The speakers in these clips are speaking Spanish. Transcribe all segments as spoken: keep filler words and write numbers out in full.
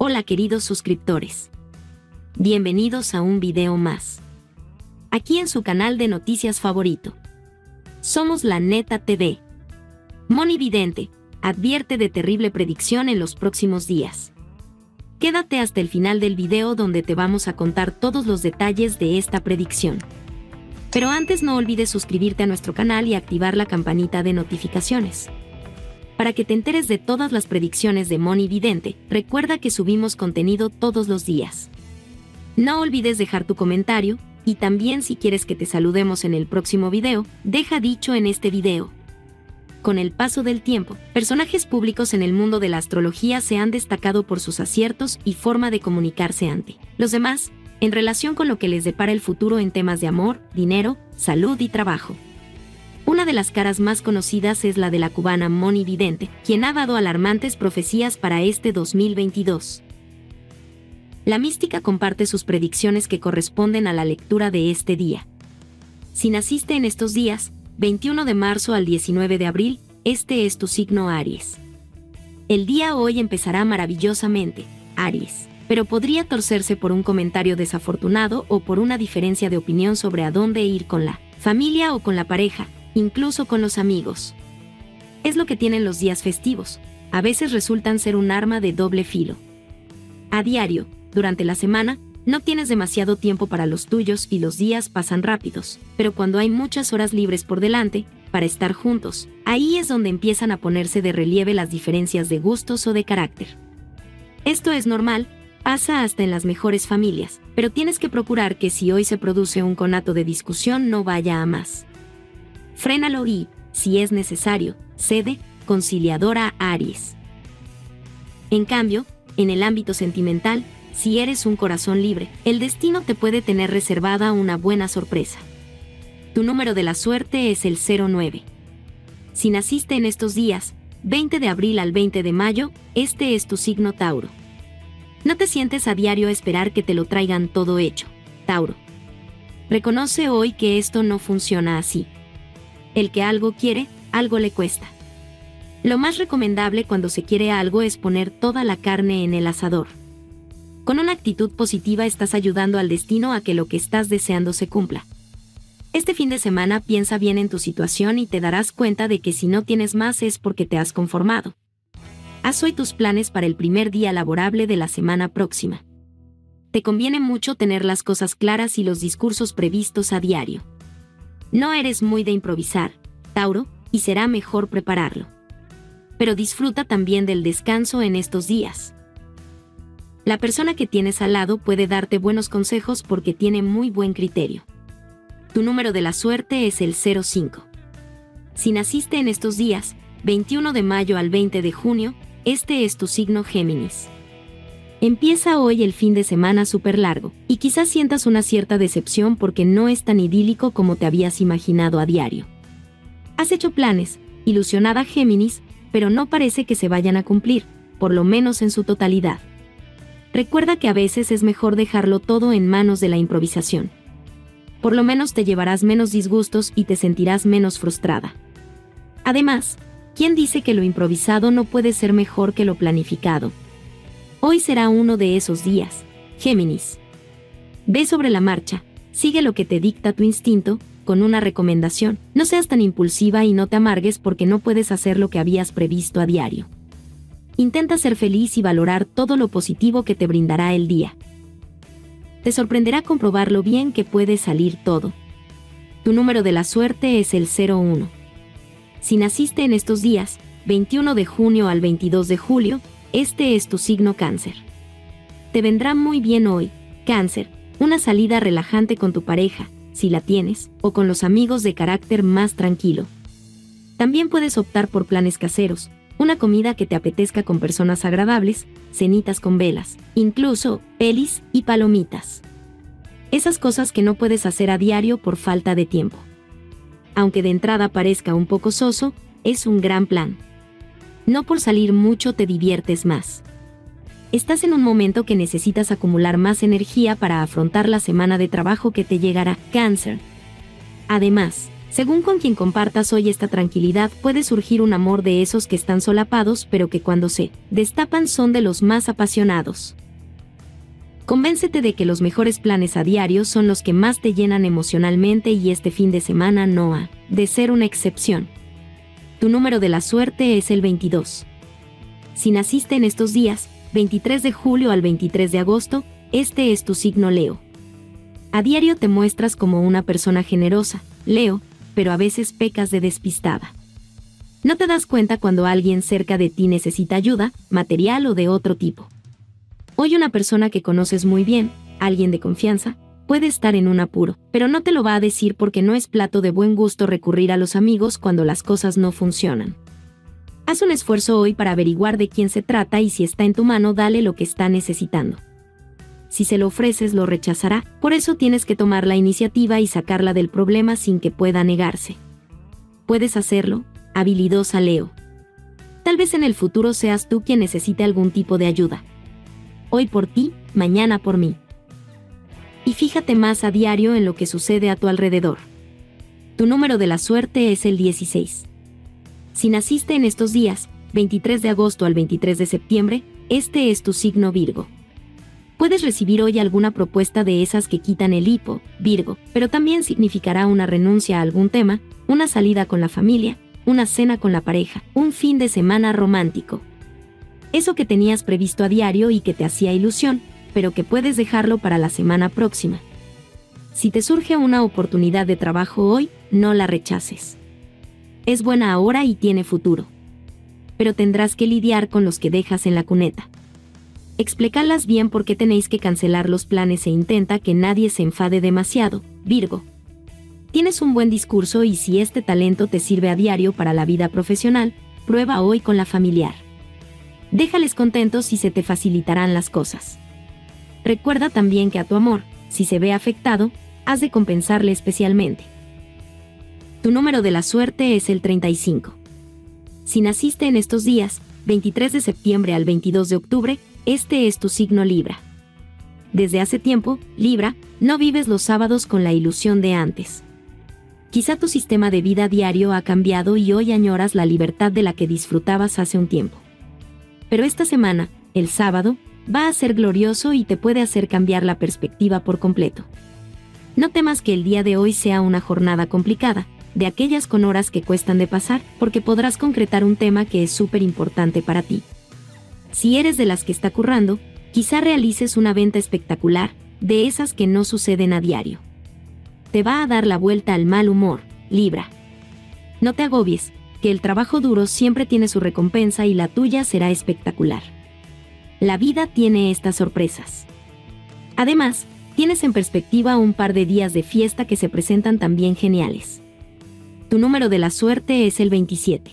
Hola queridos suscriptores. Bienvenidos a un video más. Aquí en su canal de noticias favorito. Somos La Neta T V. Monividente advierte de terrible predicción en los próximos días. Quédate hasta el final del video donde te vamos a contar todos los detalles de esta predicción. Pero antes no olvides suscribirte a nuestro canal y activar la campanita de notificaciones. Para que te enteres de todas las predicciones de Monividente, recuerda que subimos contenido todos los días. No olvides dejar tu comentario, y también si quieres que te saludemos en el próximo video, deja dicho en este video. Con el paso del tiempo, personajes públicos en el mundo de la astrología se han destacado por sus aciertos y forma de comunicarse ante los demás, en relación con lo que les depara el futuro en temas de amor, dinero, salud y trabajo. Una de las caras más conocidas es la de la cubana Monividente, quien ha dado alarmantes profecías para este dos mil veintidós. La mística comparte sus predicciones que corresponden a la lectura de este día. Si naciste en estos días, veintiuno de marzo al diecinueve de abril, este es tu signo Aries. El día hoy empezará maravillosamente, Aries, pero podría torcerse por un comentario desafortunado o por una diferencia de opinión sobre a dónde ir con la familia o con la pareja, incluso con los amigos. Es lo que tienen los días festivos, a veces resultan ser un arma de doble filo. A diario, durante la semana, no tienes demasiado tiempo para los tuyos y los días pasan rápidos, pero cuando hay muchas horas libres por delante, para estar juntos, ahí es donde empiezan a ponerse de relieve las diferencias de gustos o de carácter. Esto es normal, pasa hasta en las mejores familias, pero tienes que procurar que si hoy se produce un conato de discusión no vaya a más. Frénalo y, si es necesario, cede, conciliadora Aries. En cambio, en el ámbito sentimental, si eres un corazón libre, el destino te puede tener reservada una buena sorpresa. Tu número de la suerte es el cero nueve. Si naciste en estos días, veinte de abril al veinte de mayo, este es tu signo Tauro. No te sientes a diario a esperar que te lo traigan todo hecho, Tauro. Reconoce hoy que esto no funciona así. El que algo quiere, algo le cuesta. Lo más recomendable cuando se quiere algo es poner toda la carne en el asador. Con una actitud positiva estás ayudando al destino a que lo que estás deseando se cumpla. Este fin de semana piensa bien en tu situación y te darás cuenta de que si no tienes más es porque te has conformado. Haz hoy tus planes para el primer día laborable de la semana próxima. Te conviene mucho tener las cosas claras y los discursos previstos a diario. No eres muy de improvisar, Tauro, y será mejor prepararlo. Pero disfruta también del descanso en estos días. La persona que tienes al lado puede darte buenos consejos porque tiene muy buen criterio. Tu número de la suerte es el cero cinco. Si naciste en estos días, veintiuno de mayo al veinte de junio, este es tu signo Géminis. Empieza hoy el fin de semana súper largo, y quizás sientas una cierta decepción porque no es tan idílico como te habías imaginado a diario. Has hecho planes, ilusionada Géminis, pero no parece que se vayan a cumplir, por lo menos en su totalidad. Recuerda que a veces es mejor dejarlo todo en manos de la improvisación. Por lo menos te llevarás menos disgustos y te sentirás menos frustrada. Además, ¿quién dice que lo improvisado no puede ser mejor que lo planificado? Hoy será uno de esos días, Géminis. Ve sobre la marcha, sigue lo que te dicta tu instinto, con una recomendación: no seas tan impulsiva y no te amargues porque no puedes hacer lo que habías previsto a diario. Intenta ser feliz y valorar todo lo positivo que te brindará el día. Te sorprenderá comprobar lo bien que puede salir todo. Tu número de la suerte es el cero uno. Si naciste en estos días, veintiuno de junio al veintidós de julio, este es tu signo Cáncer. Te vendrá muy bien hoy, Cáncer, una salida relajante con tu pareja, si la tienes, o con los amigos de carácter más tranquilo. También puedes optar por planes caseros, una comida que te apetezca con personas agradables, cenitas con velas, incluso pelis y palomitas. Esas cosas que no puedes hacer a diario por falta de tiempo. Aunque de entrada parezca un poco soso, es un gran plan. No por salir mucho te diviertes más. Estás en un momento que necesitas acumular más energía para afrontar la semana de trabajo que te llegará, Cáncer. Además, Según con quien compartas hoy esta tranquilidad, puede surgir un amor de esos que están solapados, pero que cuando se destapan son de los más apasionados. Convéncete de que los mejores planes a diario son los que más te llenan emocionalmente y este fin de semana no ha de ser una excepción. Tu número de la suerte es el veintidós. Si naciste en estos días, veintitrés de julio al veintitrés de agosto, este es tu signo Leo. A diario te muestras como una persona generosa, Leo, pero a veces pecas de despistada. No te das cuenta cuando alguien cerca de ti necesita ayuda, material o de otro tipo. Hoy una persona que conoces muy bien, alguien de confianza, puede estar en un apuro, pero no te lo va a decir porque no es plato de buen gusto recurrir a los amigos cuando las cosas no funcionan. Haz un esfuerzo hoy para averiguar de quién se trata y si está en tu mano, dale lo que está necesitando. Si se lo ofreces, lo rechazará, por eso tienes que tomar la iniciativa y sacarla del problema sin que pueda negarse. Puedes hacerlo, habilidosa Leo. Tal vez en el futuro seas tú quien necesite algún tipo de ayuda. Hoy por ti, mañana por mí. Y fíjate más a diario en lo que sucede a tu alrededor. Tu número de la suerte es el dieciséis. Si naciste en estos días, veintitrés de agosto al veintitrés de septiembre, este es tu signo Virgo. Puedes recibir hoy alguna propuesta de esas que quitan el hipo, Virgo, pero también significará una renuncia a algún tema, una salida con la familia, una cena con la pareja, un fin de semana romántico. Eso que tenías previsto a diario y que te hacía ilusión, pero que puedes dejarlo para la semana próxima. Si te surge una oportunidad de trabajo hoy, no la rechaces. Es buena ahora y tiene futuro. Pero tendrás que lidiar con los que dejas en la cuneta. Explícalas bien por qué tenéis que cancelar los planes e intenta que nadie se enfade demasiado, Virgo. Tienes un buen discurso y si este talento te sirve a diario para la vida profesional, prueba hoy con la familiar. Déjales contentos y se te facilitarán las cosas. Recuerda también que a tu amor, si se ve afectado, has de compensarle especialmente. Tu número de la suerte es el treinta y cinco. Si naciste en estos días, veintitrés de septiembre al veintidós de octubre, este es tu signo Libra. Desde hace tiempo, Libra, no vives los sábados con la ilusión de antes. Quizá tu sistema de vida diario ha cambiado y hoy añoras la libertad de la que disfrutabas hace un tiempo. Pero esta semana, el sábado, va a ser glorioso y te puede hacer cambiar la perspectiva por completo. No temas que el día de hoy sea una jornada complicada, de aquellas con horas que cuestan de pasar, porque podrás concretar un tema que es súper importante para ti. Si eres de las que está currando, quizá realices una venta espectacular, de esas que no suceden a diario. Te va a dar la vuelta al mal humor, Libra. No te agobies, que el trabajo duro siempre tiene su recompensa y la tuya será espectacular. La vida tiene estas sorpresas. Además, tienes en perspectiva un par de días de fiesta que se presentan también geniales. Tu número de la suerte es el veintisiete.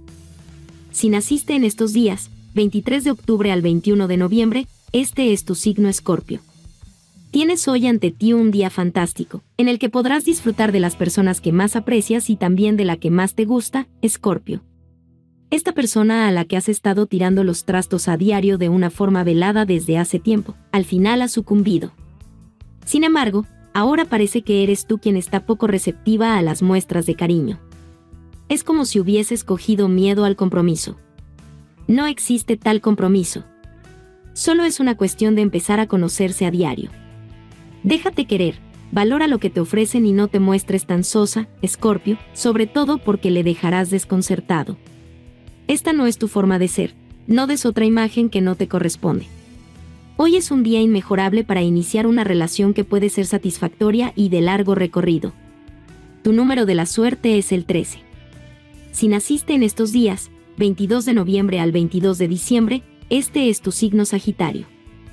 Si naciste en estos días, veintitrés de octubre al veintiuno de noviembre, este es tu signo Escorpio. Tienes hoy ante ti un día fantástico, en el que podrás disfrutar de las personas que más aprecias y también de la que más te gusta, Escorpio. Esta persona a la que has estado tirando los trastos a diario de una forma velada desde hace tiempo, al final ha sucumbido. Sin embargo, ahora parece que eres tú quien está poco receptiva a las muestras de cariño. Es como si hubieses cogido miedo al compromiso. No existe tal compromiso. Solo es una cuestión de empezar a conocerse a diario. Déjate querer, valora lo que te ofrecen y no te muestres tan sosa, Escorpio, sobre todo porque le dejarás desconcertado. Esta no es tu forma de ser, no des otra imagen que no te corresponde. Hoy es un día inmejorable para iniciar una relación que puede ser satisfactoria y de largo recorrido. Tu número de la suerte es el trece. Si naciste en estos días, veintidós de noviembre al veintidós de diciembre, este es tu signo Sagitario.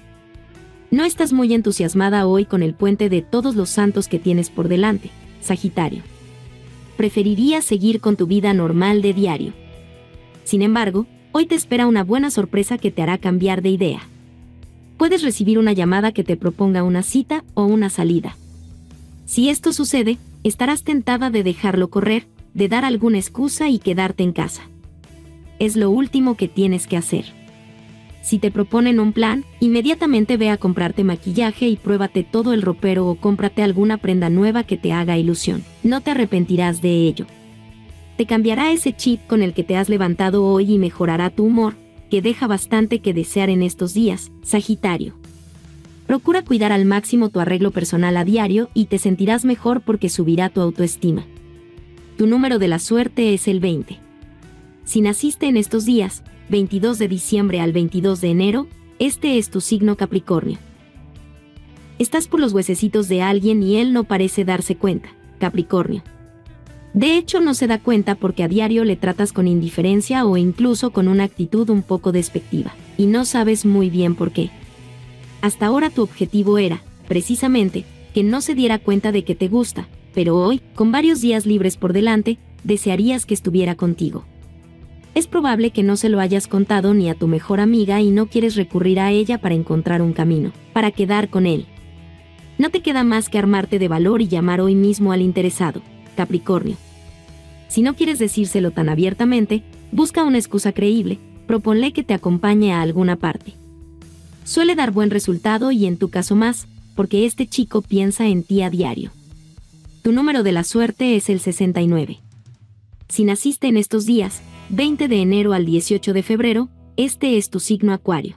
No estás muy entusiasmada hoy con el puente de todos los santos que tienes por delante, Sagitario. Preferirías seguir con tu vida normal de diario. Sin embargo, hoy te espera una buena sorpresa que te hará cambiar de idea. Puedes recibir una llamada que te proponga una cita o una salida. Si esto sucede, estarás tentada de dejarlo correr, de dar alguna excusa y quedarte en casa. Es lo último que tienes que hacer. Si te proponen un plan, inmediatamente ve a comprarte maquillaje y pruébate todo el ropero o cómprate alguna prenda nueva que te haga ilusión. No te arrepentirás de ello. Te cambiará ese chip con el que te has levantado hoy y mejorará tu humor, que deja bastante que desear en estos días, Sagitario. Procura cuidar al máximo tu arreglo personal a diario y te sentirás mejor porque subirá tu autoestima. Tu número de la suerte es el veinte. Si naciste en estos días, veintidós de diciembre al veintidós de enero, este es tu signo Capricornio. Estás por los huesecitos de alguien y él no parece darse cuenta, Capricornio. De hecho, no se da cuenta porque a diario le tratas con indiferencia o incluso con una actitud un poco despectiva, y no sabes muy bien por qué. Hasta ahora tu objetivo era, precisamente, que no se diera cuenta de que te gusta, pero hoy, con varios días libres por delante, desearías que estuviera contigo. Es probable que no se lo hayas contado ni a tu mejor amiga y no quieres recurrir a ella para encontrar un camino, para quedar con él. No te queda más que armarte de valor y llamar hoy mismo al interesado, Capricornio. Si no quieres decírselo tan abiertamente, busca una excusa creíble, proponle que te acompañe a alguna parte. Suele dar buen resultado y en tu caso más, porque este chico piensa en ti a diario. Tu número de la suerte es el sesenta y nueve. Si naciste en estos días, veinte de enero al dieciocho de febrero, este es tu signo Acuario.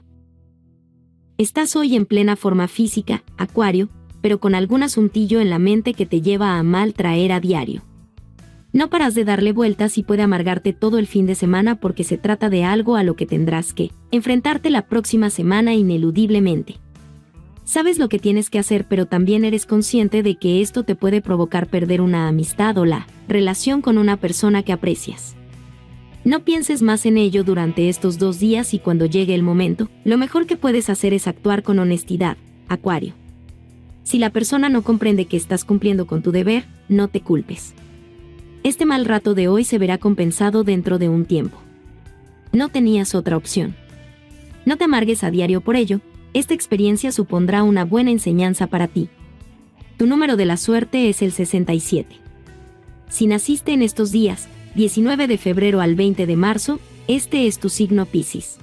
Estás hoy en plena forma física, Acuario, pero con algún asuntillo en la mente que te lleva a mal traer a diario. No paras de darle vueltas y puede amargarte todo el fin de semana porque se trata de algo a lo que tendrás que enfrentarte la próxima semana ineludiblemente. Sabes lo que tienes que hacer, pero también eres consciente de que esto te puede provocar perder una amistad o la relación con una persona que aprecias. No pienses más en ello durante estos dos días y cuando llegue el momento, lo mejor que puedes hacer es actuar con honestidad, Acuario. Si la persona no comprende que estás cumpliendo con tu deber, no te culpes. Este mal rato de hoy se verá compensado dentro de un tiempo. No tenías otra opción. No te amargues a diario por ello, esta experiencia supondrá una buena enseñanza para ti. Tu número de la suerte es el sesenta y siete. Si naciste en estos días, diecinueve de febrero al veinte de marzo, este es tu signo Piscis.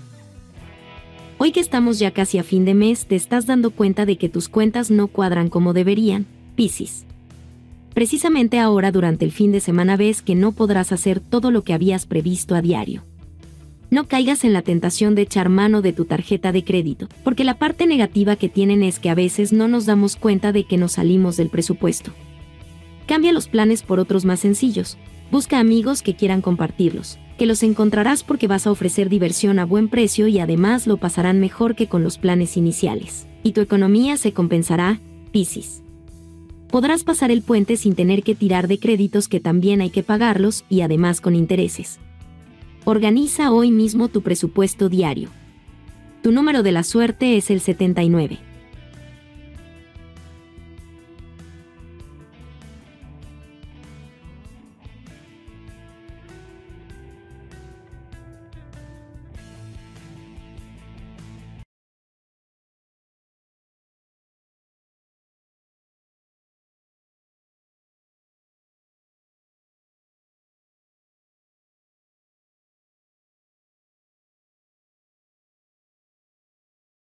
Hoy que estamos ya casi a fin de mes, te estás dando cuenta de que tus cuentas no cuadran como deberían, Piscis. Precisamente ahora durante el fin de semana ves que no podrás hacer todo lo que habías previsto a diario. No caigas en la tentación de echar mano de tu tarjeta de crédito, porque la parte negativa que tienen es que a veces no nos damos cuenta de que nos salimos del presupuesto. Cambia los planes por otros más sencillos. Busca amigos que quieran compartirlos, que los encontrarás porque vas a ofrecer diversión a buen precio y además lo pasarán mejor que con los planes iniciales. Y tu economía se compensará, Piscis. Podrás pasar el puente sin tener que tirar de créditos que también hay que pagarlos y además con intereses. Organiza hoy mismo tu presupuesto diario. Tu número de la suerte es el setenta y nueve.